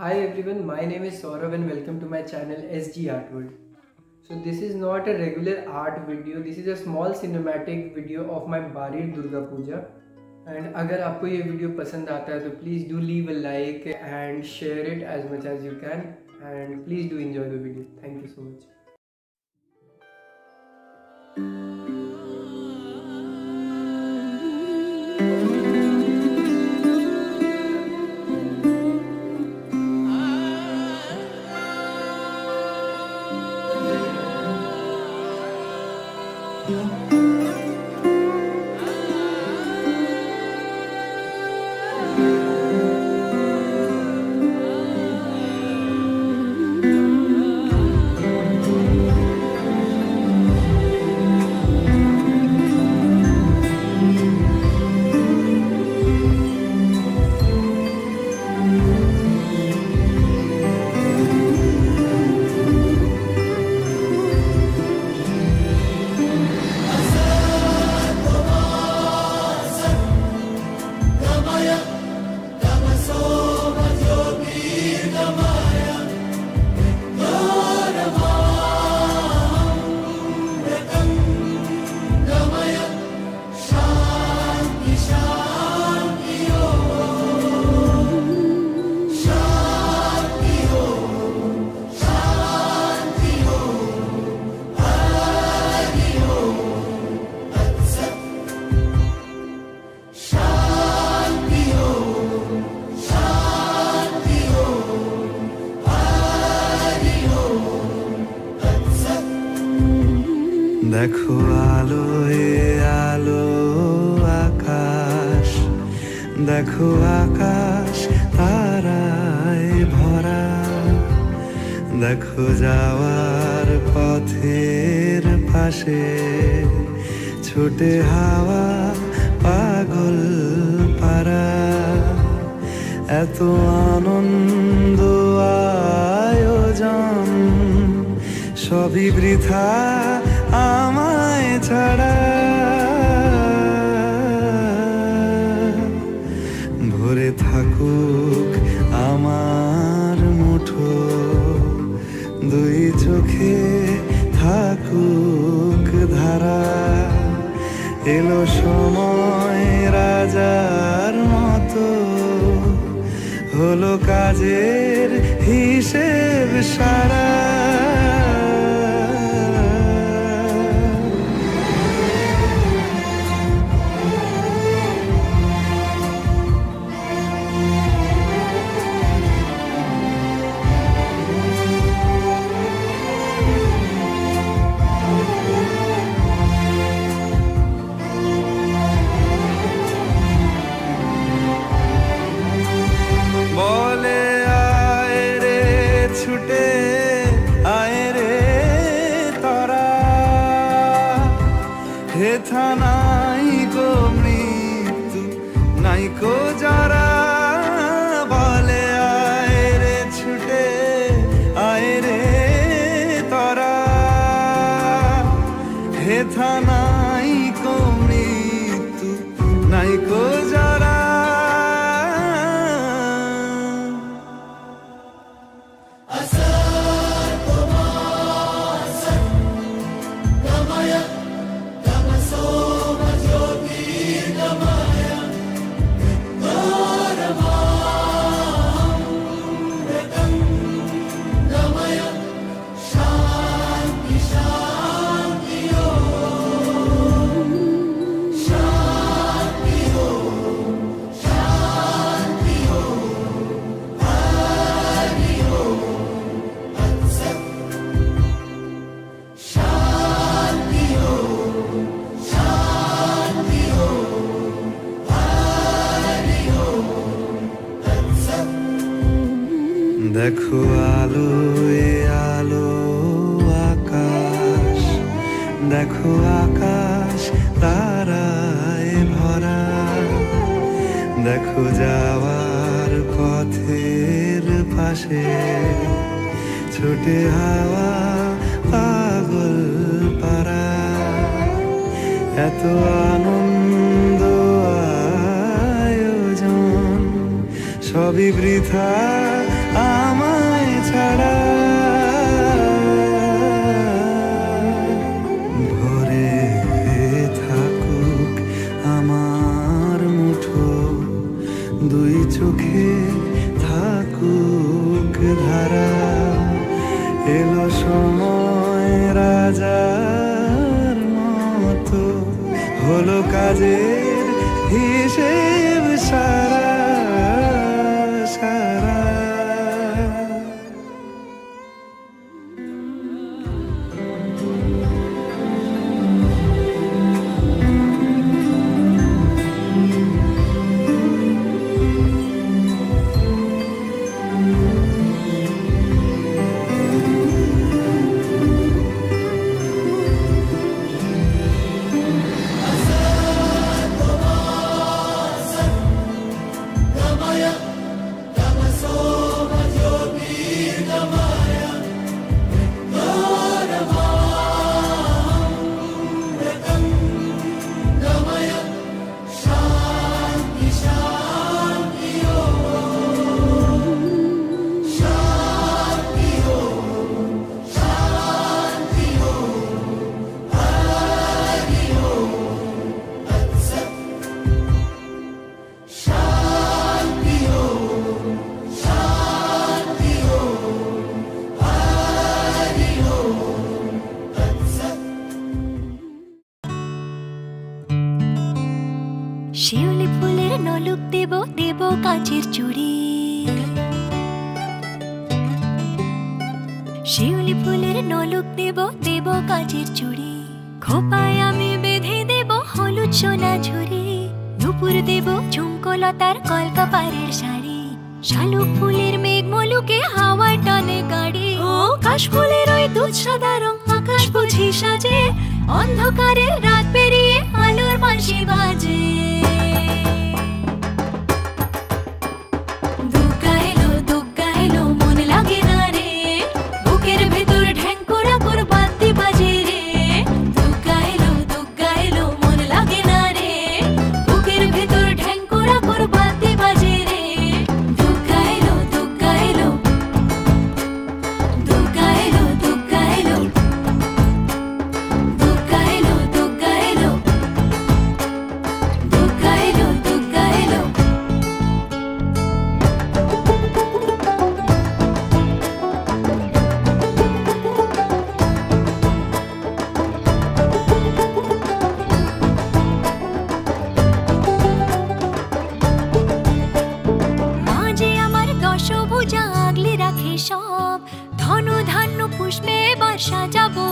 Hi everyone, my name is Saurav and welcome to my channel SG Art World. So this is not a regular art video, this is a small cinematic video of my Barir Durga Puja. And अगर आपको ये video पसंद आता है तो please do leave a like and share it as much as you can and please do enjoy the video. Thank you so much. देखो आलो ए आलो आकाश देखो आकाश ताराय भरा देखो যাওয়ার পথের পাশে ছুটে হাওয়া পাগল পারা এত আনন্দ আয়োজন সবই বৃথা আমায় ছাড়া ভরে থাকুক আমার মুঠো দুই চোখে থাকুক ধারা এলো সময় রাজার মতো হলো কাজের হিসেব সারা হেথা নাইকো মৃত্যু নাইকো যারা বলে আয় রে ছুটে আয় রে তরা হেথা নাইকো মৃত্যু নাইকো যারা দেখো আলো এ আলো আকাশ দেখো আকাশ তারায় ভরা দেখো যাওয়ার পথের পাশে ছুটে হাওয়া পাগল পারা এত আনন্দ আয়োজন সবই বৃথা হলো কাজের হিসেব সারা সারা। শিউলি ফুলের নলুক দেব দেব কাচের চুড়ি, শিউলি ফুলের নলুক দেব দেব কাচের চুড়ি, খোপায় আমি বেঁধে দেব হলুদ সোনা ঝুরি, দুপুর দেব ঝুমকোলতার কলকাপাড়ের শাড়ি, শালুক ফুলের মেঘ মলুকে হাওয়ার টানে গাড়ি, ও কাশ ফুলের ওই দুধ সাদা রং আকাশ বুঝি সাজে, অন্ধকারের রাত পেরিয়ে আলোর বাঁশি বাজে। সব ধন ধান্য পুষ্পে এবার সাজাবো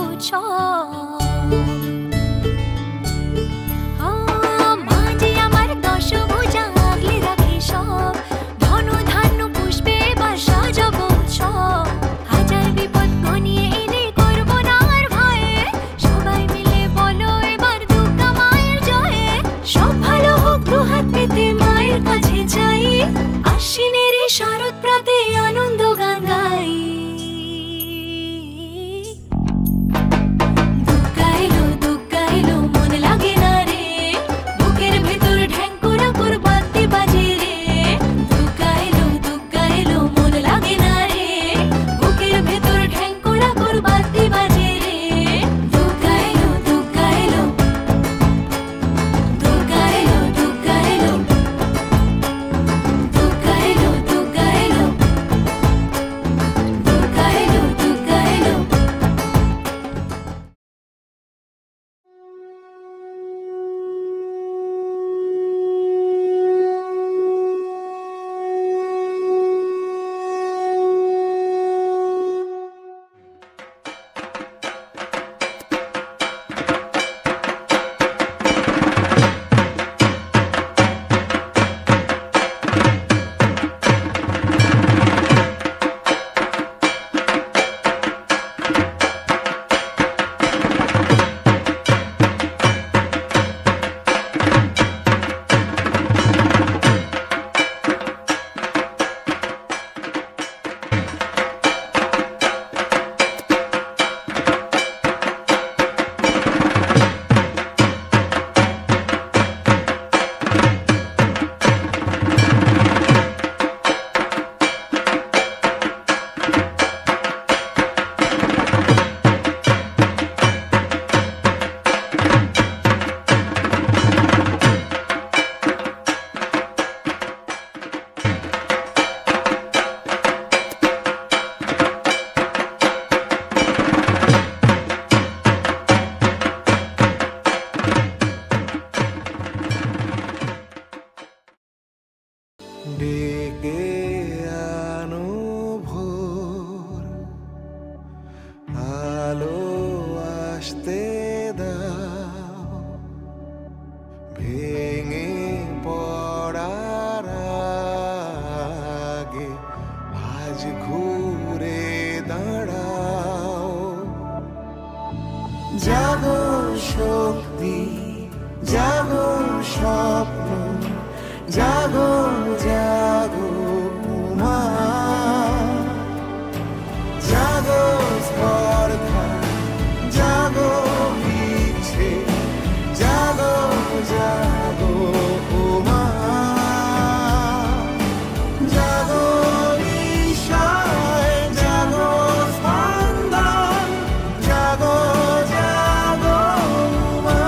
মাঝে আমার দশভুজা আগলে রাখে সব, ধন ধান্য পুষ্পে এবার সাজাবো হাজার বিপদ ঘনিয়ে এনে করবো না আর ভয়ে, সবাই মিলে বলো এবার দুর্গা মায়ের জয়ে, সব ভালো হোক দুহাত পেতে মায়ের কাছে যাই, আশ্বিনের শরৎ প্রাতে আনন্দ গান গাই। আজ ঘুরে দাঁড়াও। জাগো শক্তি, জাগো স্বপ্ন, জাগো জাগো উমা, জাগো স্পর্ধা, জাগো ইচ্ছে, জাগো জাগো উমা, জাগো বিষয়, জাগো স্পন্দন, জাগো জাগো উমা।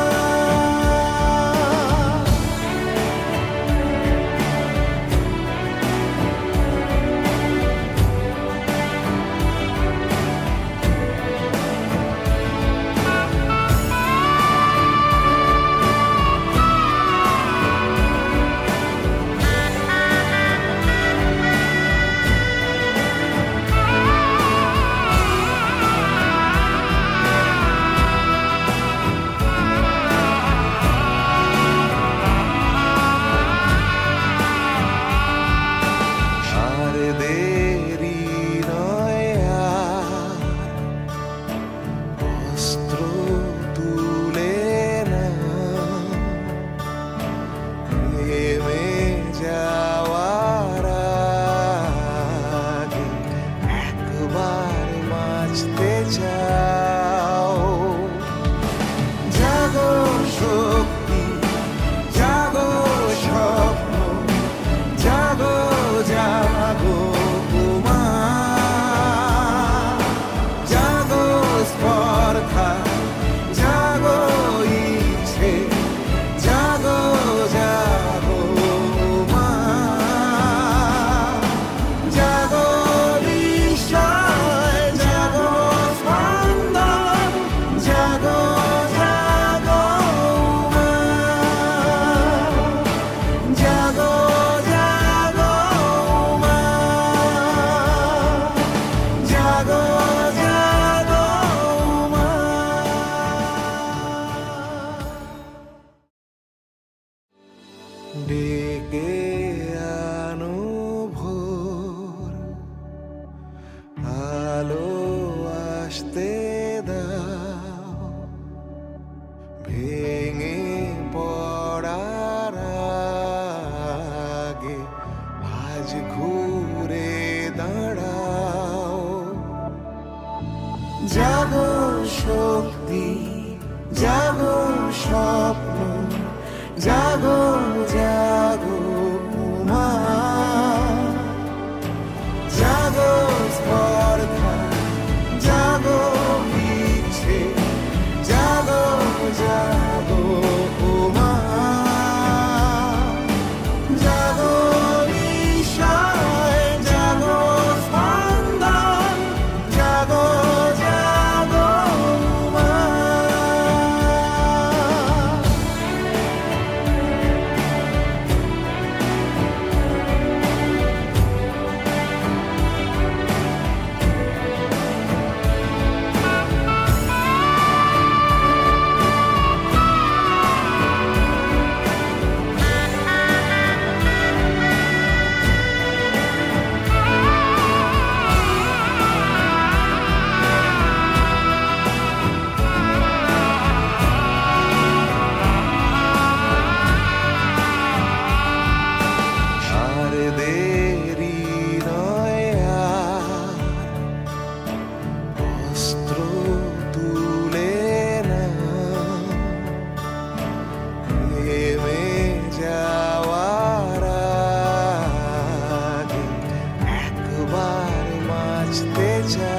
আর দেরি নয় আর, অস্ত্র তুলে নাও, নেমে যাওয়ার আগে একবার বাঁচতে চাও। জাগো শক্তি, জাগো স্বপ্ন, জাগো জাগো উমা, জাগো স্পর্ধা, জাগো ইচ্ছে, জাগো জাগো উমা, জাগো বিষয়, জাগো স্পন্দন, জাগো জাগো উমা, জাগো জাগো উমা, জাগো জাগো উমা। ডেকে আনো ভোর, আলো আসতে দাও, ভেঙে পড়ার আগে আজ ঘুরে দাঁড়াও। জাগো শক্তি, জাগো স্বপ্ন, জাগো জাগো উমা, জাগো স্পর্ধা, জাগো ইচ্ছে, জাগো জাগো উমা, জাগো বিষয়, জাগো স্পন্দন, জাগো জাগো উমা। আর দেরি নয় আর, অস্ত্র তুলে নাও, নেমে যাওয়ার আগে একবার বাঁচতে চাও।